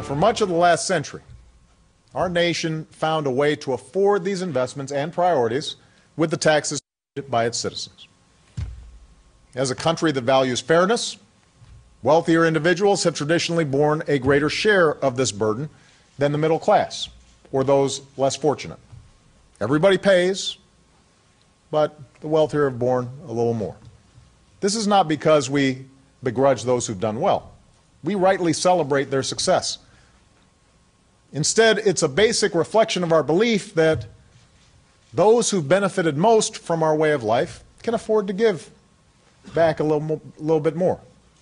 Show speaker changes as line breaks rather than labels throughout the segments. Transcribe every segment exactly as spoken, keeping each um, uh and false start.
for much of the last century, our nation found a way to afford these investments and priorities with the taxes paid by its citizens. As a country that values fairness, wealthier individuals have traditionally borne a greater share of this burden than the middle class or those less fortunate. Everybody pays, but the wealthier have borne a little more. This is not because we begrudge those who've done well. We rightly celebrate their success. Instead, it's a basic reflection of our belief that those who've benefited most from our way of life can afford to give back a little, mo- little bit more.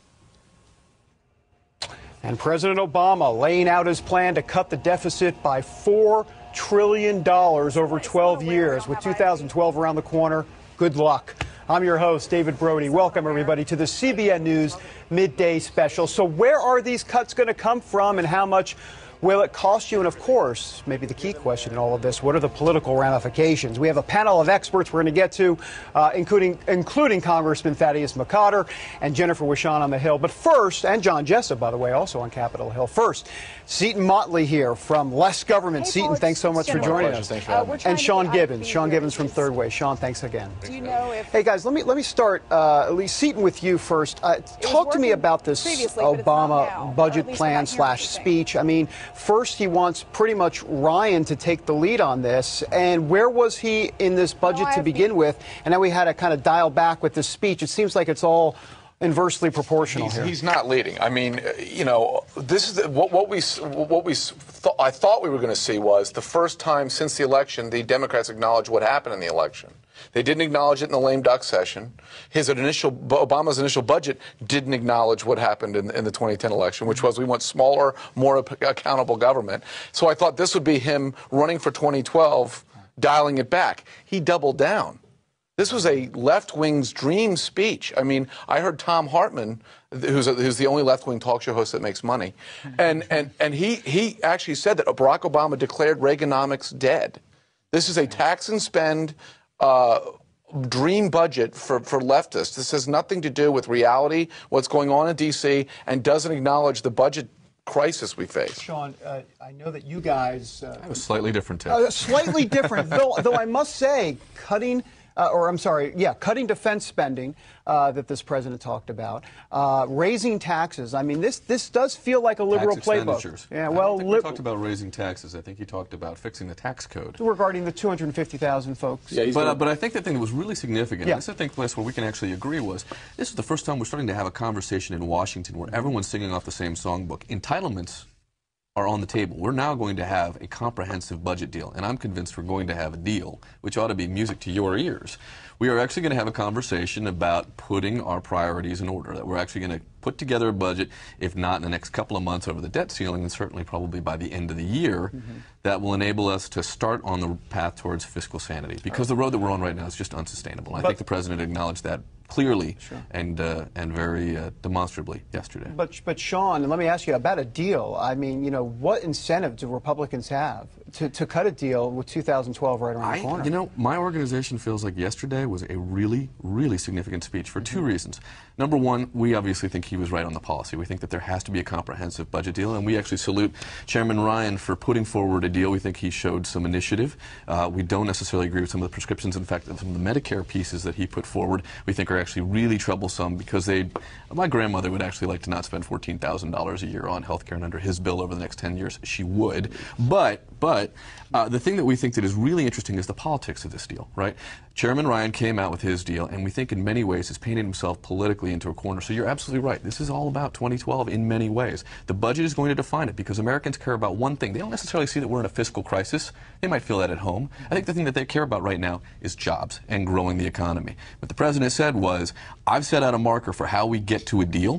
And President Obama laying out his plan to cut the deficit by four trillion dollars over twelve years. With two thousand twelve around the corner, good luck. I'm your host, David Brody. Welcome, everybody, to the C B N News Midday Special. So where are these cuts going to come from, and how much will it cost you? And, of course, maybe the key question in all of this, what are the political ramifications? We have a panel of experts we're going to get to, uh, including including Congressman Thaddeus McCotter and Jennifer Wishon on the Hill. But first, and John Jessup, by the way, also on Capitol Hill. First, Seton Motley here from Less Government. Hey, Seton, Paul, thanks so much for joining us.
Thanks for having me.
And Sean Gibbons. Sean Gibbons from Third Way. Sean, thanks again.
Do you know if
hey, guys, let me let me start, uh, at least Seton, with you first. Uh, talk to me about this Obama budget plan slash speech. I mean, first he wants pretty much Ryan to take the lead on this. And where was he in this budget no, to begin been... with? And then we had to kind of dial back with this speech. It seems like it's all inversely proportional
he's,
here.
He's not leading. I mean, you know, this is the, what, what we what we th- I thought we were going to see was the first time since the election the Democrats acknowledged what happened in the election. They didn't acknowledge it in the lame duck session. His initial Obama's initial budget didn't acknowledge what happened in, in the twenty ten election, which was we want smaller, more accountable government. So I thought this would be him running for twenty twelve, dialing it back. He doubled down. This was a left-wing's dream speech. I mean, I heard Tom Hartman, who's, a, who's the only left-wing talk show host that makes money, and, and, and he, he actually said that Barack Obama declared Reaganomics dead. This is a tax and spend uh, dream budget for, for leftists. This has nothing to do with reality, what's going on in D C, and doesn't acknowledge the budget crisis we face.
Sean, uh, I know that you guys... Uh,
I have a slightly different take.
Uh, slightly different, though, though I must say, cutting... Uh, or I'm sorry, yeah, cutting defense spending uh, that this president talked about, uh, raising taxes. I mean, this this does feel like a liberal
tax
playbook.
Expenditures.
Yeah,
I
well,
don't think
li-
he talked about raising taxes. I think he talked about fixing the tax code
regarding the two hundred fifty thousand folks.
Yeah, but uh, but I think the thing that was really significant,
yeah.
and this I think place where we can actually agree was this is the first time we're starting to have a conversation in Washington where everyone's singing off the same songbook. Entitlements are on the table. We're now going to have a comprehensive budget deal, and I'm convinced we're going to have a deal, which ought to be music to your ears. We are actually going to have a conversation about putting our priorities in order, that we're actually going to put together a budget, if not in the next couple of months over the debt ceiling, and certainly probably by the end of the year, mm-hmm. that will enable us to start on the path towards fiscal sanity. Because the road that we're on right now is just unsustainable. And I think the president acknowledged that clearly sure. and uh, and very uh, demonstrably yesterday.
But but Sean, and let me ask you about a deal. I mean, you know, what incentive do Republicans have to, to cut a deal with two thousand twelve right around
I,
the corner?
You know, my organization feels like yesterday was a really, really significant speech for two reasons. Number one, we obviously think he was right on the policy. We think that there has to be a comprehensive budget deal, and we actually salute Chairman Ryan for putting forward a deal. We think he showed some initiative. Uh, we don't necessarily agree with some of the prescriptions. In fact, some of the Medicare pieces that he put forward we think are actually really troublesome because they, my grandmother would actually like to not spend fourteen thousand dollars a year on health care, and under his bill over the next ten years, she would. But, but uh, the thing that we think that is really interesting is the politics of this deal, right? Chairman Ryan came out with his deal, and we think in many ways has painted himself politically into a corner. So you're absolutely right. This is all about twenty twelve in many ways. The budget is going to define it because Americans care about one thing. They don't necessarily see that we're in a fiscal crisis. They might feel that at home. I think the thing that they care about right now is jobs and growing the economy. What the president said was, I've set out a marker for how we get to a deal,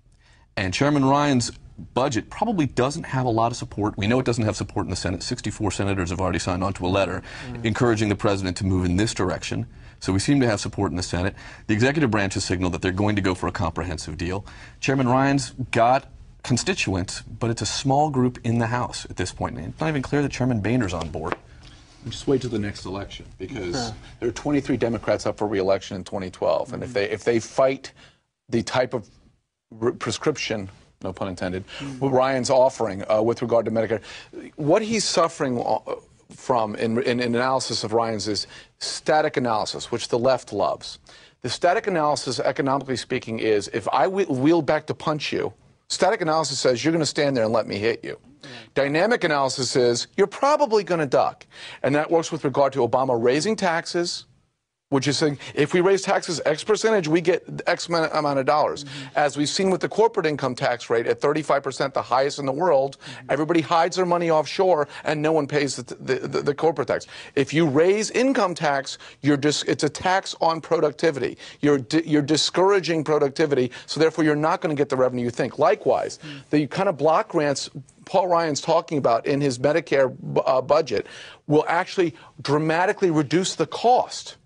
and Chairman Ryan's budget probably doesn't have a lot of support. We know it doesn't have support in the Senate. sixty-four senators have already signed on to a letter mm. encouraging the president to move in this direction. So we seem to have support in the Senate. The executive branch has signaled that they're going to go for a comprehensive deal. Chairman Ryan's got constituents, but it's a small group in the House at this point. And it's not even clear that Chairman Boehner's on board.
Just wait till the next election, because there are twenty-three Democrats up for re-election in twenty twelve, and if they if they fight the type of re- prescription no pun intended, what Ryan's offering uh, with regard to Medicare. What he's suffering from in, in, in analysis of Ryan's is static analysis, which the left loves. The static analysis, economically speaking, is if I wheel back to punch you, static analysis says you're going to stand there and let me hit you. Dynamic analysis is you're probably going to duck. And that works with regard to Obama raising taxes, which is saying if we raise taxes X percentage, we get X amount of dollars. Mm-hmm. As we've seen with the corporate income tax rate at thirty-five percent, the highest in the world, mm-hmm. everybody hides their money offshore and no one pays the, the, the, the corporate tax. If you raise income tax, you're just, it's a tax on productivity. You're, di you're discouraging productivity, so therefore you're not going to get the revenue you think. Likewise, mm-hmm. the kind of block grants Paul Ryan's talking about in his Medicare uh, budget will actually dramatically reduce the cost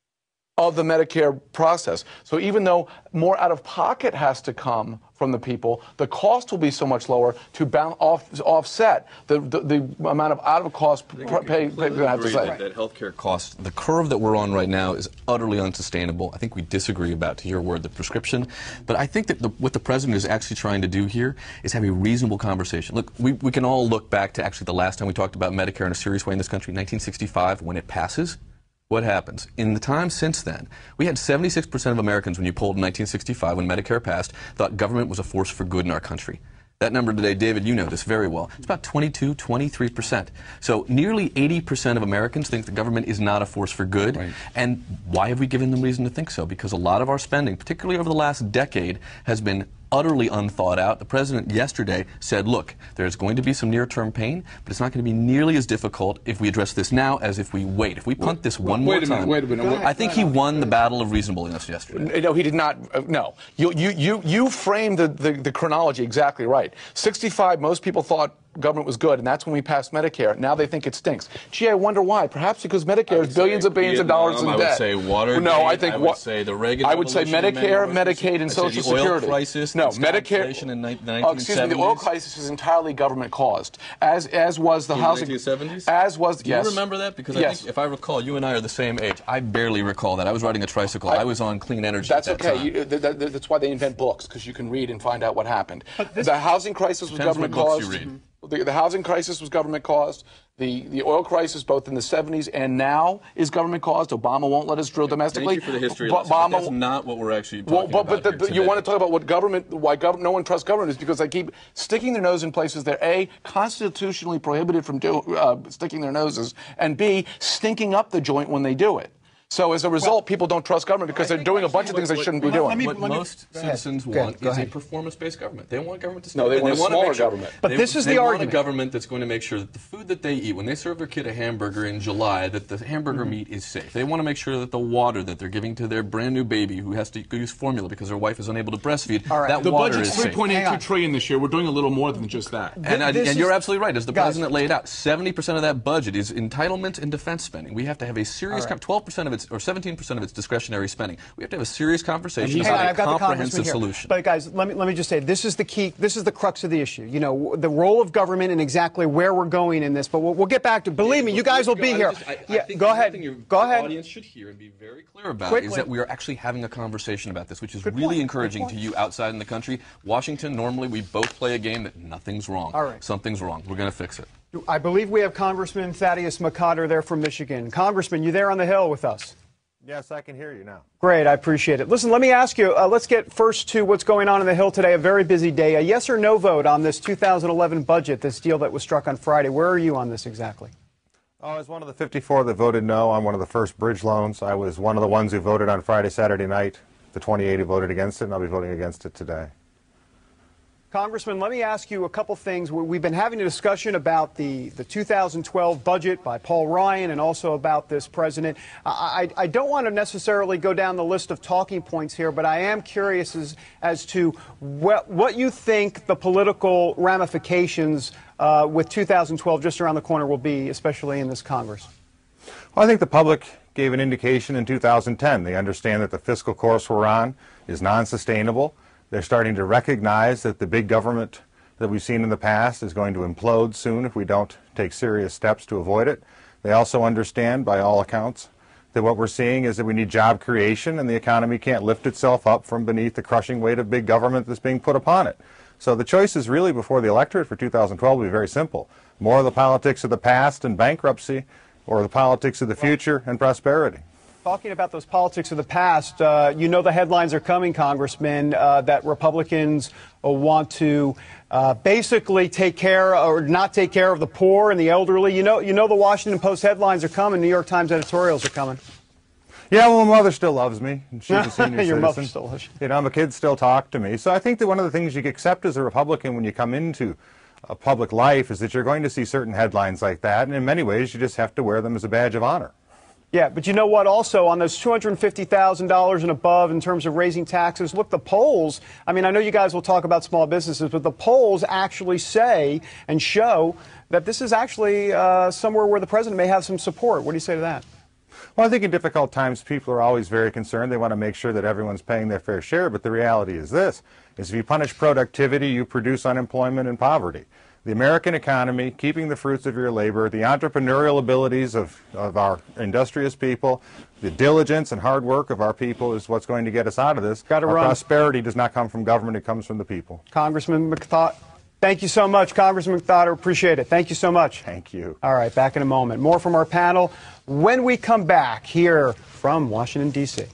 of the Medicare process. So even though more out-of-pocket has to come from the people, the cost will be so much lower to bound off, offset the, the, the amount of out-of-cost pay they're going to have to say.
That healthcare cost, the curve that we're on right now is utterly unsustainable. I think we disagree about, to your word, the prescription. But I think that the, what the president is actually trying to do here is have a reasonable conversation. Look, we, we can all look back to actually the last time we talked about Medicare in a serious way in this country, nineteen sixty-five, when it passes. What happens? In the time since then, we had seventy-six percent of Americans, when you polled in nineteen sixty-five, when Medicare passed, thought government was a force for good in our country. That number today, David, you know this very well, it's about twenty-two, twenty-three percent. So nearly eighty percent of Americans think the government is not a force for good. Right. And why have we given them reason to think so? Because a lot of our spending, particularly over the last decade, has been utterly unthought out. The president yesterday said, look, there's going to be some near-term pain, but it's not going to be nearly as difficult if we address this now as if we wait. If we punt this one
wait
more time,
minute, wait a minute. Wait,
I think he won the battle of reasonableness yesterday.
No, he did not. Uh, no. You, you, you, you framed the, the, the chronology exactly right. sixty-five, most people thought government was good, and that's when we passed Medicare. Now they think it stinks. Gee, I wonder why. Perhaps because Medicare is billions of billions
Vietnam,
of dollars in
I
debt.
I would say Watergate.
No, I think
I would say the Reagan.
I would say Medicare, Medicaid, and Social
the oil
Security.
Crisis,
no,
the
Medicare.
In the
oh, excuse me. The oil crisis is entirely government caused, as as was the
in
housing.
nineteen seventies.
As was.
Do
yes.
you remember that? Because
yes.
I think if I recall, you and I are the same age. I barely recall that. I was riding a tricycle. I, I was on clean energy.
That's
at that
okay.
time.
You, th th that's why they invent books, because you can read and find out what happened. The housing crisis was
Depends
government
what books
caused.
you read.
The, the housing crisis was government caused. The, the oil crisis, both in the seventies and now, is government caused. Obama won't let us drill domestically.
Thank you for the history
But
lesson, but
Obama,
that's not what we're actually talking
well, but,
about
but, the,
here
but
today.
you want to talk about what government, why gov no one trusts government is because they keep sticking their nose in places they're A, constitutionally prohibited from do, uh, sticking their noses, and B, stinking up the joint when they do it. So as a result, well, people don't trust government because they're doing a bunch of things they shouldn't be doing.
Let me, what let me, most citizens want is a performance-based government. They want government to stay.
No, they want
they
a smaller
sure,
government.
But
they,
this is
they
the
want
argument.
a government that's going to make sure that the food that they eat, when they serve their kid a hamburger in July, that the hamburger mm-hmm. meat is safe. They want to make sure that the water that they're giving to their brand new baby who has to use formula because their wife is unable to breastfeed,
right.
that
the
water
budget's
is safe.
three point eight two trillion this year. We're doing a little more than just that.
And, I, and you're absolutely right. As the
guys,
president laid out, seventy percent of that budget is entitlements and defense spending. We have to have a serious,
right.
twelve percent of its, or seventeen percent of its discretionary spending. We have to have a serious conversation
Hang
about
on,
a
I've got
comprehensive
the
solution.
But guys, let me let me just say this is the key. This is the crux of the issue. You know, the role of government and exactly where we're going in this. But we'll, we'll get back to. Believe me, you guys will be here.
Just, I,
yeah,
I think
go ahead.
Your,
go
the
ahead.
audience should hear and be very clear about
Quickly.
is that we are actually having a conversation about this, which is
Good
really
point.
encouraging to you outside in the country. Washington, normally we both play a game that nothing's wrong.
All right.
Something's wrong. We're going to fix it.
I believe we have Congressman Thaddeus McCotter there from Michigan. Congressman, you there on the Hill with us?
Yes, I can hear you now.
Great, I appreciate it. Listen, let me ask you, uh, let's get first to what's going on in the Hill today, a very busy day. A yes or no vote on this two thousand eleven budget, this deal that was struck on Friday. Where are you on this exactly?
Oh, I was one of the fifty-four that voted no on one of the first bridge loans. I was one of the ones who voted on Friday, Saturday night, the twenty-eight who voted against it, and I'll be voting against it today.
Congressman, let me ask you a couple things. We've been having a discussion about the, the two thousand twelve budget by Paul Ryan and also about this president. I, I, I don't want to necessarily go down the list of talking points here, but I am curious as, as to what, what you think the political ramifications uh, with two thousand twelve just around the corner will be, especially in this Congress.
Well, I think the public gave an indication in two thousand ten. They understand that the fiscal course we're on is non-sustainable. They're starting to recognize that the big government that we've seen in the past is going to implode soon if we don't take serious steps to avoid it. They also understand, by all accounts, that what we're seeing is that we need job creation and the economy can't lift itself up from beneath the crushing weight of big government that's being put upon it. So the choices really before the electorate for two thousand twelve will be very simple. More of the politics of the past and bankruptcy, or the politics of the future and prosperity.
Talking about those politics of the past, uh, you know the headlines are coming, Congressman, uh, that Republicans uh, want to uh, basically take care or not take care of the poor and the elderly. You know, you know the Washington Post headlines are coming. New York Times editorials are coming.
Yeah, well, my mother still loves me. And she's a senior
Your
citizen.
mother still loves you.
You know, my kids still talk to me. So I think that one of the things you accept as a Republican when you come into a public life is that you're going to see certain headlines like that, and in many ways you just have to wear them as a badge of honor.
Yeah, but you know what, also on those two hundred fifty thousand dollars and above in terms of raising taxes, look, the polls, I mean, I know you guys will talk about small businesses, but the polls actually say and show that this is actually uh, somewhere where the president may have some support. What do you say to that?
Well, I think in difficult times people are always very concerned. They want to make sure that everyone's paying their fair share, but the reality is this, is if you punish productivity, you produce unemployment and poverty. The American economy, keeping the fruits of your labor, the entrepreneurial abilities of, of our industrious people, the diligence and hard work of our people is what's going to get us out of this.
Gotta
our
run.
prosperity does not come from government, it comes from the people.
Congressman McThought, thank you so much. Congressman McThought, appreciate it. Thank you so much.
Thank you.
All right, back in a moment. More from our panel when we come back here from Washington, D C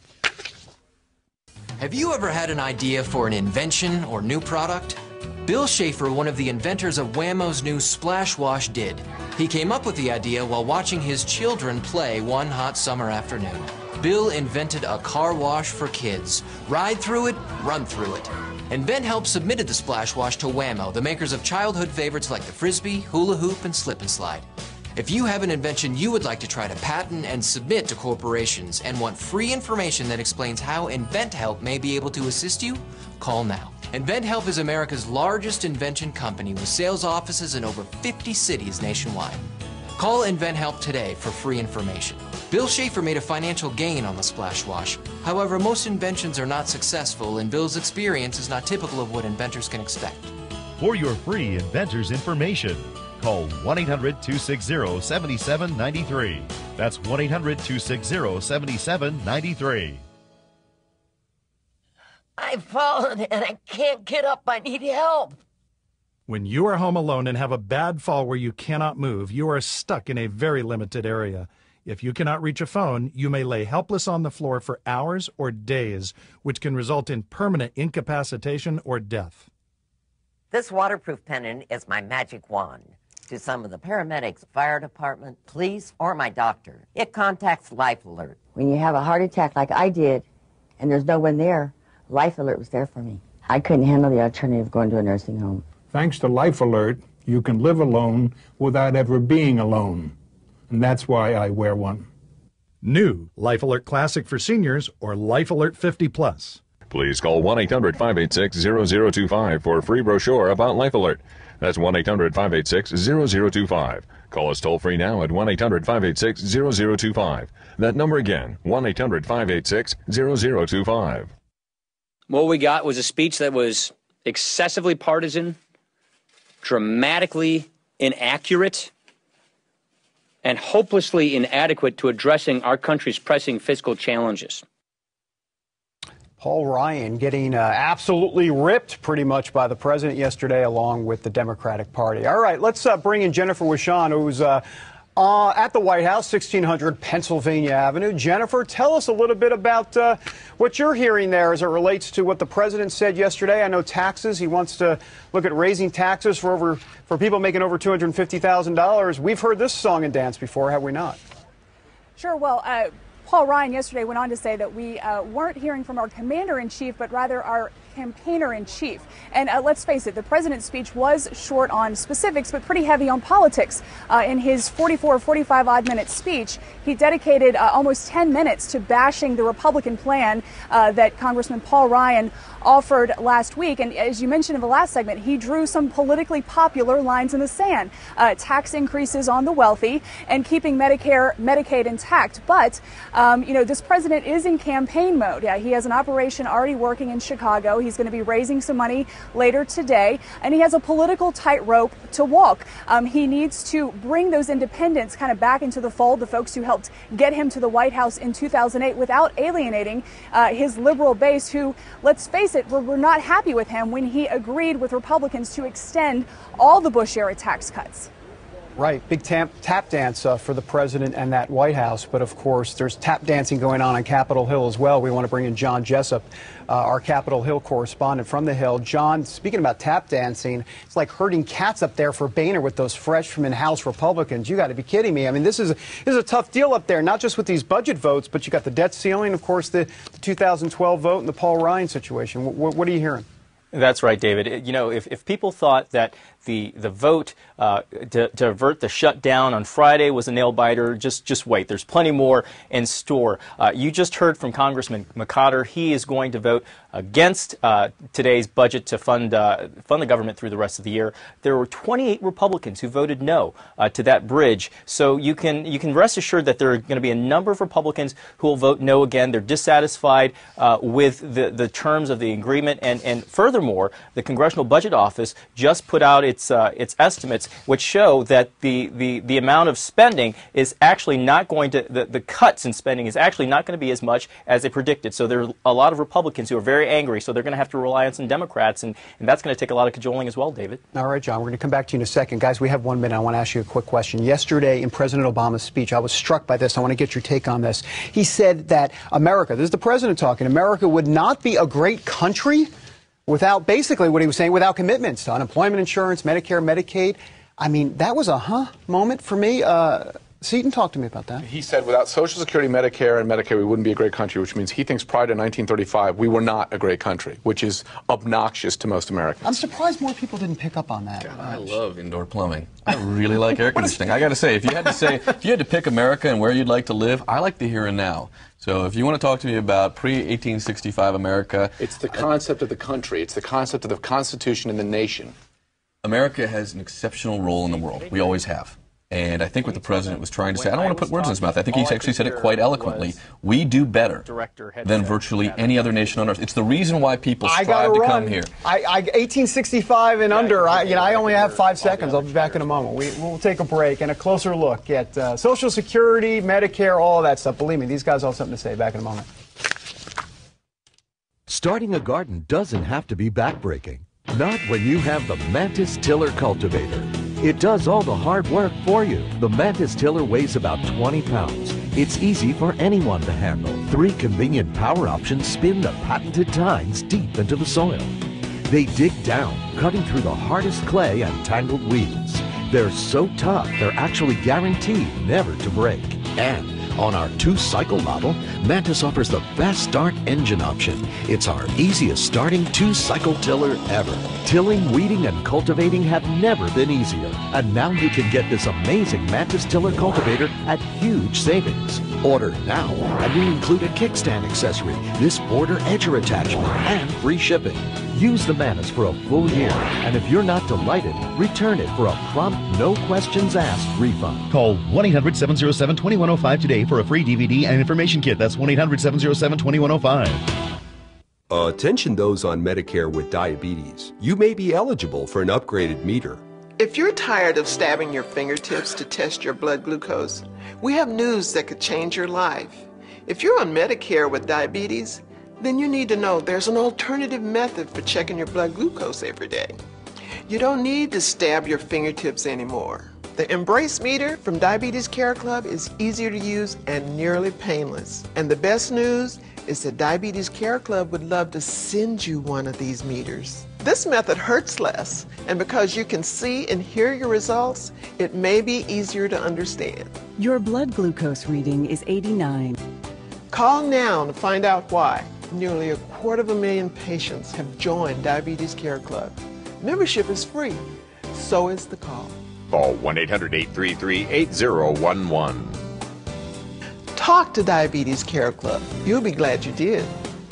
Have you ever had an idea for an invention or new product? Bill Schaefer, one of the inventors of Wham-O's new Splash Wash, did. He came up with the idea while watching his children play one hot summer afternoon. Bill invented a car wash for kids. Ride through it, run through it. InventHelp submitted the Splash Wash to Wham-O, the makers of childhood favorites like the Frisbee, Hula Hoop, and Slip and Slide. If you have an invention you would like to try to patent and submit to corporations and want free information that explains how InventHelp may be able to assist you, call now. InventHelp is America's largest invention company with sales offices in over fifty cities nationwide. Call InventHelp today for free information. Bill Schaefer made a financial gain on the Splash Wash. However, most inventions are not successful, and Bill's experience is not typical of what inventors can expect.
For your free inventor's information, call one eight hundred, two six zero, seven seven nine three. That's one eight hundred, two six zero, seven seven nine three.
I've fallen and I can't get up. I need help.
When you are home alone and have a bad fall where you cannot move, you are stuck in a very limited area. If you cannot reach a phone, you may lay helpless on the floor for hours or days, which can result in permanent incapacitation or death.
This waterproof pendant is my magic wand. To some of the paramedics, fire department, police, or my doctor, it contacts Life Alert.
When you have a heart attack like I did, and there's no one there, Life Alert was there for me. I couldn't handle the alternative of going to a nursing home.
Thanks to Life Alert, you can live alone without ever being alone. And that's why I wear one.
New Life Alert Classic for seniors or Life Alert fifty plus.
Please call one eight hundred, five eight six, zero zero two five for a free brochure about Life Alert. That's one eight hundred, five eight six, zero zero two five. Call us toll free now at one eight hundred, five eight six, zero zero two five. That number again, one eight hundred, five eight six, zero zero two five.
What we got was a speech that was excessively partisan, dramatically inaccurate, and hopelessly inadequate to addressing our country's pressing fiscal challenges.
Paul Ryan getting uh, absolutely ripped pretty much by the president yesterday along with the Democratic Party. All right, let's uh, bring in Jennifer Wishon, who's uh, uh, at the White House, sixteen hundred Pennsylvania Avenue. Jennifer, tell us a little bit about uh, what you're hearing there as it relates to what the president said yesterday. I know taxes. He wants to look at raising taxes for over for people making over two hundred fifty thousand dollars. We've heard this song and dance before, have we not?
Sure. Well, uh, Paul Ryan yesterday went on to say that we uh, weren't hearing from our commander-in-chief, but rather our campaigner-in-chief. And uh, let's face it, the president's speech was short on specifics, but pretty heavy on politics. Uh, in his forty-four, forty-five odd minute speech, he dedicated uh, almost ten minutes to bashing the Republican plan uh, that Congressman Paul Ryan offered last week. And as you mentioned in the last segment, he drew some politically popular lines in the sand. Uh, tax increases on the wealthy and keeping Medicare, Medicaid intact. But uh, Um, you know, this president is in campaign mode. Yeah, he has an operation already working in Chicago. He's going to be raising some money later today, and he has a political tightrope to walk. Um, he needs to bring those independents kind of back into the fold, the folks who helped get him to the White House in two thousand eight, without alienating uh, his liberal base, who, let's face it, were, were not happy with him when he agreed with Republicans to extend all the Bush-era tax cuts.
Right, big tap, tap dance uh, for the president and that White House. But of course, there's tap dancing going on on Capitol Hill as well. We want to bring in John Jessup, uh, our Capitol Hill correspondent from the Hill. John, speaking about tap dancing, it's like herding cats up there for Boehner with those freshman House Republicans. You got to be kidding me. I mean, this is, a, this is a tough deal up there, not just with these budget votes, but you got the debt ceiling, of course, the, the two thousand twelve vote and the Paul Ryan situation. W what are you hearing?
That's right, David. You know, if, if people thought that the the vote uh, to, to avert the shutdown on Friday was a nail-biter, just just wait. There's plenty more in store. Uh, you just heard from Congressman McCotter. He is going to vote against uh, today's budget to fund uh, fund the government through the rest of the year. There were twenty-eight Republicans who voted no uh, to that bridge. So you can you can rest assured that there are going to be a number of Republicans who will vote no again. They're dissatisfied uh, with the the terms of the agreement, and and furthermore, the Congressional Budget Office just put out its uh, its estimates, which show that the, the the amount of spending is actually not going to the, the cuts in spending is actually not going to be as much as they predicted. So there are a lot of Republicans who are very angry. So they're going to have to rely on some Democrats, and, and that's going to take a lot of cajoling as well, David.
All right, John, we're going to come back to you in a second. Guys, we have one minute. I want to ask you a quick question. Yesterday in President Obama's speech, I was struck by this. I want to get your take on this. He said that America, this is the president talking, America would not be a great country without, basically what he was saying, without commitments to unemployment insurance, Medicare, Medicaid. I mean, that was a huh moment for me. Uh, Seaton, talk to me about that.
He said without Social Security, Medicare, and Medicare, we wouldn't be a great country, which means he thinks prior to nineteen thirty-five, we were not a great country, which is obnoxious to most Americans.
I'm surprised more people didn't pick up on that.
God, I love indoor plumbing. I really like air conditioning. I got to say, if you had to say, if you had to pick America and where you'd like to live, I like the here and now. So if you want to talk to me about pre eighteen sixty-five America,
it's the concept of the country. It's the concept of the Constitution and the nation.
America has an exceptional role in the world. We always have. And I think what the president was trying to say, I don't want to put words in his mouth. I think he actually said it quite eloquently. We do better than virtually any other nation on earth. It's the reason why people strive to come here.
I, I, eighteen sixty-five and under, I, you know, I only have five seconds. I'll be back in a moment. We, we'll take a break and a closer look at uh, Social Security, Medicare, all of that stuff. Believe me, these guys all have something to say. Back in a moment.
Starting a garden doesn't have to be backbreaking. Not when you have the Mantis Tiller Cultivator. It does all the hard work for you. The Mantis Tiller weighs about twenty pounds. It's easy for anyone to handle. Three convenient power options spin the patented tines deep into the soil. They dig down, cutting through the hardest clay and tangled weeds. They're so tough, they're actually guaranteed never to break. And on our two-cycle model, Mantis offers the best start engine option. It's our easiest starting two-cycle tiller ever. Tilling, weeding, and cultivating have never been easier. And now you can get this amazing Mantis Tiller Cultivator at huge savings. Order now, and we include a kickstand accessory, this border edger attachment, and free shipping. Use the Mantis for a full year, and if you're not delighted, return it for a prompt, no questions asked refund.
Call one eight hundred, seven oh seven, two one oh five today for a free D V D and information kit. That's one eight hundred, seven oh seven, two one oh five.
Attention those on Medicare with diabetes. You may be eligible for an upgraded meter.
If you're tired of stabbing your fingertips to test your blood glucose, we have news that could change your life. If you're on Medicare with diabetes, then you need to know there's an alternative method for checking your blood glucose every day. You don't need to stab your fingertips anymore. The Embrace meter from Diabetes Care Club is easier to use and nearly painless. And the best news is that Diabetes Care Club would love to send you one of these meters. This method hurts less, and because you can see and hear your results, it may be easier to understand.
Your blood glucose reading is eighty-nine.
Call now to find out why. Nearly a quarter of a million patients have joined Diabetes Care Club. Membership is free, so is the call.
Call one eight hundred, eight three three, eight zero one one.
Talk to Diabetes Care Club. You'll be glad you did.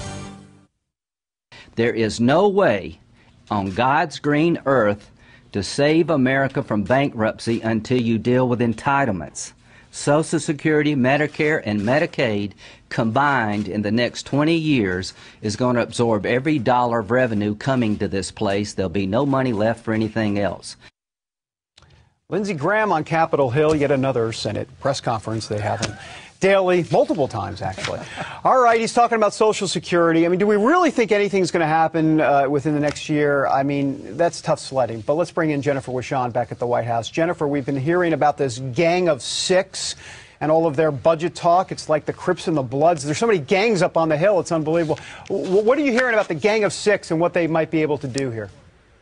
There is no way on God's green earth to save America from bankruptcy until you deal with entitlements. Social Security, Medicare, and Medicaid combined in the next twenty years is going to absorb every dollar of revenue coming to this place. There'll be no money left for anything else.
Lindsey Graham on Capitol Hill, yet another Senate press conference. They have him daily, multiple times, actually. All right, he's talking about Social Security. I mean, do we really think anything's going to happen uh, within the next year? I mean, that's tough sledding. But let's bring in Jennifer Wishon back at the White House. Jennifer, we've been hearing about this gang of six and all of their budget talk. It's like the Crips and the Bloods. There's so many gangs up on the Hill. It's unbelievable. W- what are you hearing about the gang of six and what they might be able to do here?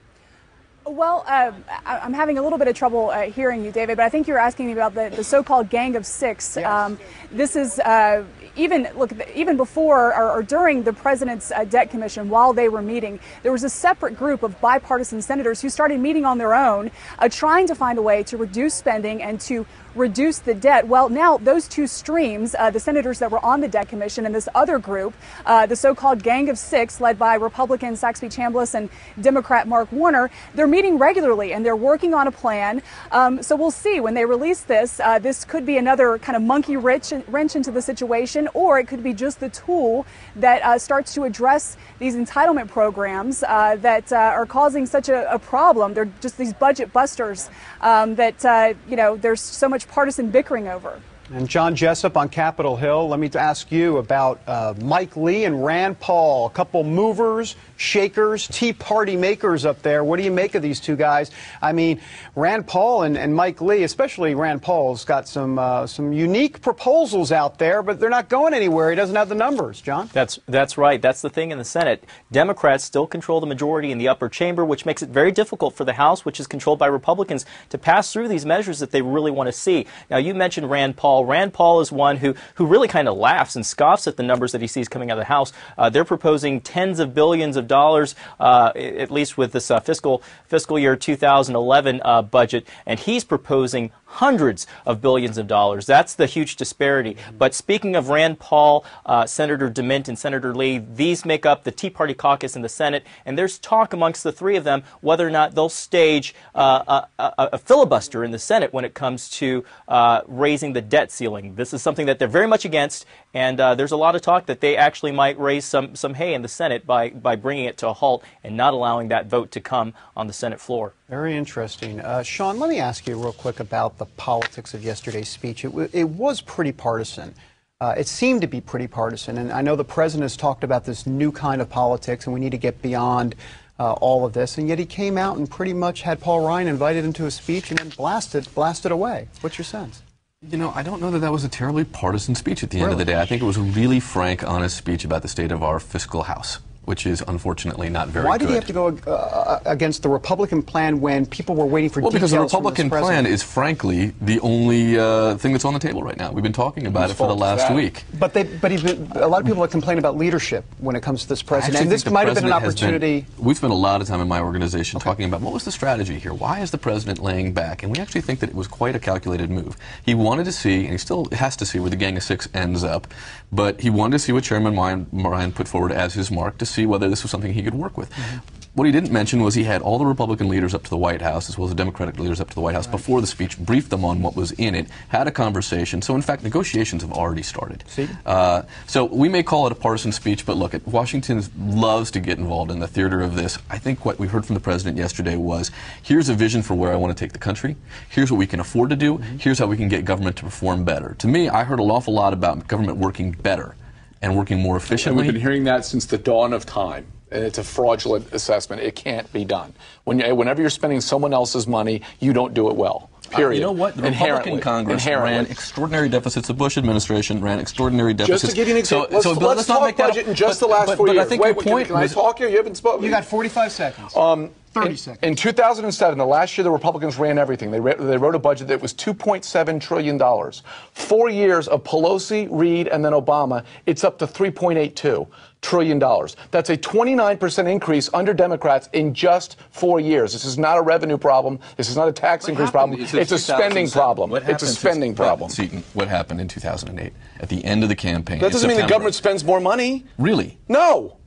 Well, uh, I'm having a little bit of trouble uh, hearing you, David, but I think you're asking me about the, the so-called Gang of Six. Yes. Um, this is uh, even, look, even before or, or during the President's uh, Debt Commission, while they were meeting, there was a separate group of bipartisan senators who started meeting on their own, uh, trying to find a way to reduce spending and to reduce the debt. Well, now those two streams, uh, the senators that were on the Debt Commission and this other group, uh, the so-called Gang of Six, led by Republican Saxby Chambliss and Democrat Mark Warner, they're meeting regularly and they're working on a plan. Um, so we'll see when they release this. Uh, this could be another kind of monkey wrench, wrench into the situation, or it could be just the tool that uh, starts to address these entitlement programs uh, that uh, are causing such a, a problem. They're just these budget busters um, that, uh, you know, there's so much partisan bickering over.
And John Jessup on Capitol Hill, let me ask you about uh, Mike Lee and Rand Paul, a couple movers, shakers, Tea Party makers up there. What do you make of these two guys? I mean, Rand Paul and, and Mike Lee, especially Rand Paul's got some uh, some unique proposals out there, but they're not going anywhere. He doesn't have the numbers, John.
That's that's right. That's the thing in the Senate. Democrats still control the majority in the upper chamber, which makes it very difficult for the House, which is controlled by Republicans, to pass through these measures that they really want to see. Now, you mentioned Rand Paul. Rand Paul is one who, who really kind of laughs and scoffs at the numbers that he sees coming out of the House. Uh, they're proposing tens of billions of dollars, uh, at least with this uh, fiscal fiscal year two thousand eleven uh, budget, and he's proposing hundreds of billions of dollars. That's the huge disparity. But speaking of Rand Paul, uh, Senator DeMint and Senator Lee, these make up the Tea Party caucus in the Senate, and there's talk amongst the three of them whether or not they'll stage uh, a, a, a filibuster in the Senate when it comes to uh, raising the debt ceiling. This is something that they're very much against, and uh, there's a lot of talk that they actually might raise some, some hay in the Senate by, by bringing it to a halt and not allowing that vote to come on the Senate floor.
Very interesting. Uh, Sean, let me ask you real quick about the politics of yesterday's speech. It, w- it was pretty partisan. Uh, it seemed to be pretty partisan, and I know the president has talked about this new kind of politics, and we need to get beyond uh, all of this, and yet he came out and pretty much had Paul Ryan invited into a speech and then blasted, blasted away. What's your sense?
You know, I don't know that that was a terribly partisan speech at the end
Really?
of the day. I think it was a really frank, honest speech about the state of our fiscal house, which is unfortunately not very good.
Why did he have to go uh, against the Republican plan when people were waiting for
well,
details
because the
from this
Republican plan
president?
is, frankly, the only uh, thing that's on the table right now. We've been talking about
Whose
it for the
fault is
last
that?
week.
But they, but he's been, a lot of people have complained about leadership when it comes to this
I
president.
actually
And this
think the
might have been an
president has been-
opportunity.
we've spent a lot of time in my organization talking about what was the strategy here. Why is the president laying back? And we actually think that it was quite a calculated move. He wanted to see, and he still has to see, where the Gang of Six ends up. But he wanted to see what Chairman Ryan, Ryan put forward as his mark to see whether this was something he could work with. Mm-hmm. What he didn't mention was he had all the Republican leaders up to the White House, as well as the Democratic leaders up to the White House, right, before the speech, briefed them on what was in it, had a conversation. So, in fact, negotiations have already started.
See?
Uh, so we may call it a partisan speech, but look, Washington loves to get involved in the theater of this. I think what we heard from the president yesterday was, here's a vision for where I want to take the country. Here's what we can afford to do. Mm-hmm. Here's how we can get government to perform better. To me, I heard an awful lot about government working better and working more efficiently.
And we've been hearing that since the dawn of time. And it's a fraudulent assessment. It can't be done. When you, whenever you're spending someone else's money, you don't do it well. Period.
Uh, you know what? The Republican Congress ran extraordinary deficits. The Bush administration ran extraordinary deficits.
Just to give you an example,
so,
let's,
so
let's
let's
talk
not make that
budget
a,
in just
but,
the last
but,
four
but
years.
I think
Wait,
your
wait,
point
can, can
was,
I talk here? You haven't spoken.
You got forty-five seconds.
Um,
thirty
in,
seconds.
In two thousand seven, the last year the Republicans ran everything. They, they wrote a budget that was two point seven trillion dollars. Four years of Pelosi, Reid, and then Obama, it's up to three point eight two trillion dollars. That's a twenty-nine percent increase under Democrats in just four years. This is not a revenue problem. This is not a tax
what
increase
happened?
problem.
It's,
it's a spending problem.
What
It's a spending
since,
problem.
Seton, what happened in two thousand eight at the end of the campaign?
That doesn't mean the
September.
government spends more money.
Really?
No.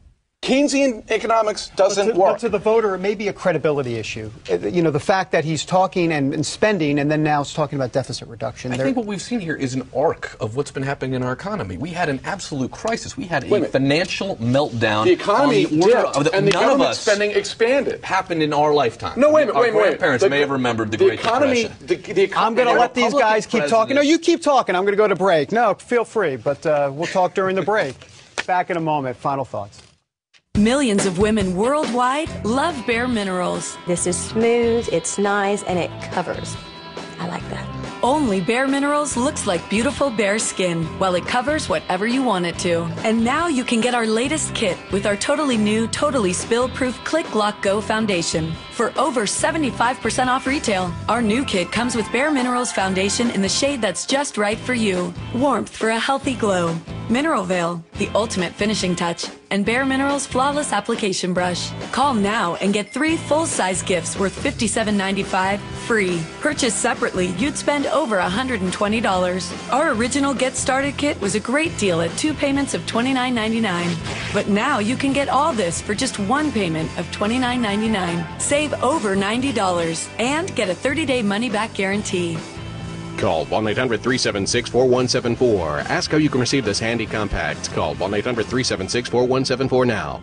Keynesian economics doesn't
but to,
work.
But to the voter, it may be a credibility issue. You know, the fact that he's talking and, and spending and then now is talking about deficit reduction.
I
They're,
think what we've seen here is an arc of what's been happening in our economy. We had an absolute crisis. We had a financial meltdown.
The economy
on the order
dipped,
of the,
and the
none of
government
us
spending expanded.
Happened in our lifetime.
No, wait a minute,
Our
wait a minute.
grandparents
The-
may have remembered the,
the
Great
economy,
Depression.
The, the economy,
I'm going to let these guys keep talking. No, you keep talking. I'm going to go to break. No, feel free, but uh, we'll talk during the break. Back in a moment. Final thoughts.
Millions of women worldwide love Bare Minerals.
This is smooth, it's nice, and it covers. I like that.
Only Bare Minerals looks like beautiful bare skin, while it covers whatever you want it to. And now you can get our latest kit with our totally new, totally spill-proof Click Lock Go Foundation for over seventy-five percent off retail. Our new kit comes with Bare Minerals Foundation in the shade that's just right for you. Warmth for a healthy glow. Mineral Veil, the ultimate finishing touch, and Bare Minerals Flawless Application Brush. Call now and get three full-size gifts worth fifty-seven ninety-five free. Purchased separately, you'd spend over one hundred twenty dollars. Our original Get Started kit was a great deal at two payments of twenty-nine ninety-nine. But now you can get all this for just one payment of twenty-nine ninety-nine. Save over ninety dollars and get a thirty-day money-back guarantee.
Call one eight hundred, three seven six, four one seven four. Ask how you can receive this handy compact. Call one eight hundred, three seven six, four one seven four now.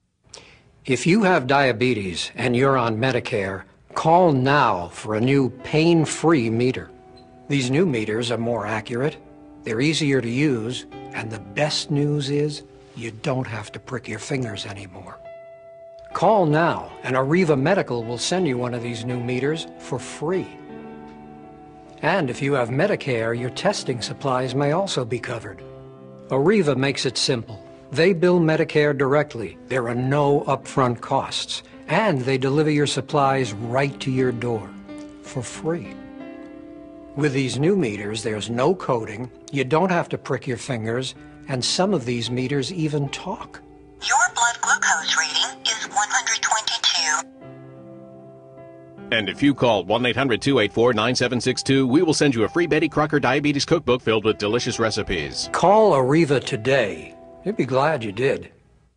If you have diabetes and you're on Medicare, call now for a new pain-free meter. These new meters are more accurate, they're easier to use, and the best news is you don't have to prick your fingers anymore. Call now, and Arriva Medical will send you one of these new meters for free. And if you have Medicare, your testing supplies may also be covered. Arriva makes it simple. They bill Medicare directly. There are no upfront costs. And they deliver your supplies right to your door for free. With these new meters, there's no coding, you don't have to prick your fingers, and some of these meters even talk.
Your blood glucose reading is one hundred twenty-two.
And if you call one eight hundred, two eight four, nine seven six two, we will send you a free Betty Crocker Diabetes Cookbook filled with delicious recipes.
Call Arriva today. You'd be glad you did.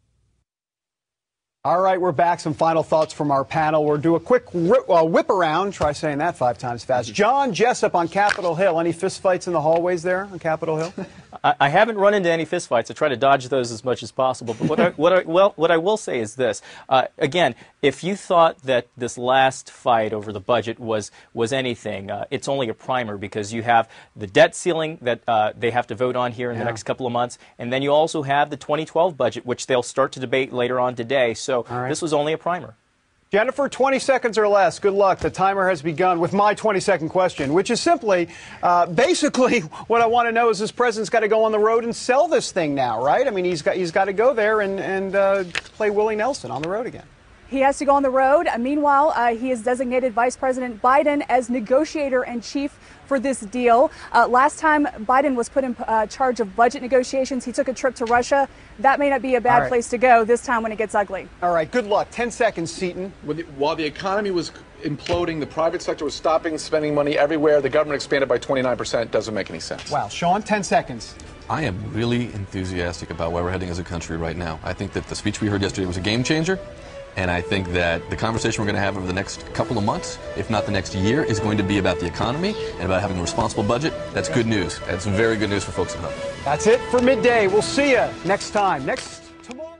All right, we're back. Some final thoughts from our panel. We'll do a quick whip, uh, whip around. Try saying that five times fast. John Jessup on Capitol Hill. Any fistfights in the hallways there on Capitol Hill?
I, I haven't run into any fistfights. I try to dodge those as much as possible. But what I, what I, well, what I will say is this. Uh, again, if you thought that this last fight over the budget was, was anything, uh, it's only a primer because you have the debt ceiling that uh, they have to vote on here in yeah. the next couple of months, and then you also have the twenty twelve budget, which they'll start to debate later on today. So right. This was only a primer.
Jennifer, twenty seconds or less. Good luck. The timer has begun with my twenty-second question, which is simply, uh, basically, what I want to know is this president's got to go on the road and sell this thing now, right? I mean, he's got he's got to go there and, and uh, play Willie Nelson on the road again.
He has to go on the road. Uh, meanwhile, uh, he has designated Vice President Biden as negotiator-in-chief for this deal. Uh, last time Biden was put in uh, charge of budget negotiations, he took a trip to Russia. That may not be a bad right. place to go this time when it gets ugly.
All right, good luck. Ten seconds, Seaton.
While the economy was imploding, the private sector was stopping spending money everywhere, the government expanded by twenty-nine percent. Doesn't make any sense.
Wow. Sean, ten seconds.
I am really enthusiastic about where we're heading as a country right now. I think that the speech we heard yesterday was a game changer. And I think that the conversation we're going to have over the next couple of months, if not the next year, is going to be about the economy and about having a responsible budget. That's good news. That's very good news for folks at home.
That's it for Midday. We'll see you next time. Next tomorrow.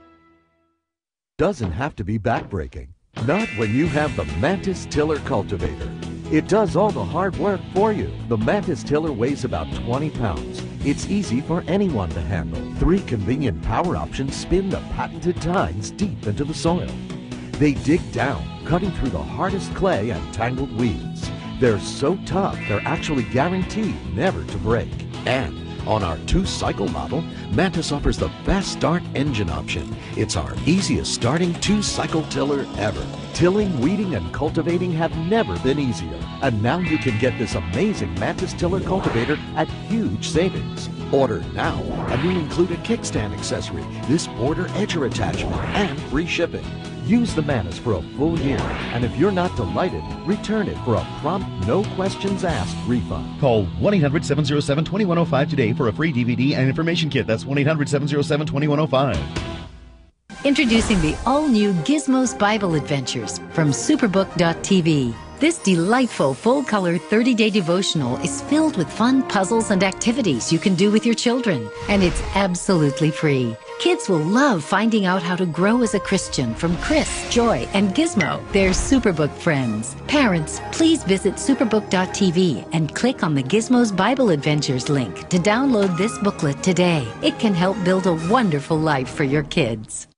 Doesn't have to be backbreaking. Not when you have the Mantis Tiller Cultivator. It does all the hard work for you. The Mantis Tiller weighs about twenty pounds. It's easy for anyone to handle. Three convenient power options spin the patented tines deep into the soil. They dig down, cutting through the hardest clay and tangled weeds. They're so tough, they're actually guaranteed never to break. And on our two-cycle model, Mantis offers the best start engine option. It's our easiest starting two-cycle tiller ever. Tilling, weeding, and cultivating have never been easier. And now you can get this amazing Mantis Tiller Cultivator at huge savings. Order now, and we'll include a kickstand accessory, this border edger attachment, and free shipping. Use the Mantis for a full year, and if you're not delighted, return it for a prompt, no questions asked refund.
Call one eight hundred, seven oh seven, two one oh five today for a free D V D and information kit. That's one eight hundred, seven oh seven, two one oh five.
Introducing the all-new Gizmos Bible Adventures from superbook dot t v. This delightful full-color thirty-day devotional is filled with fun puzzles and activities you can do with your children, and it's absolutely free. Kids will love finding out how to grow as a Christian from Chris, Joy, and Gizmo, their Superbook friends. Parents, please visit superbook dot t v and click on the Gizmos Bible Adventures link to download this booklet today. It can help build a wonderful life for your kids.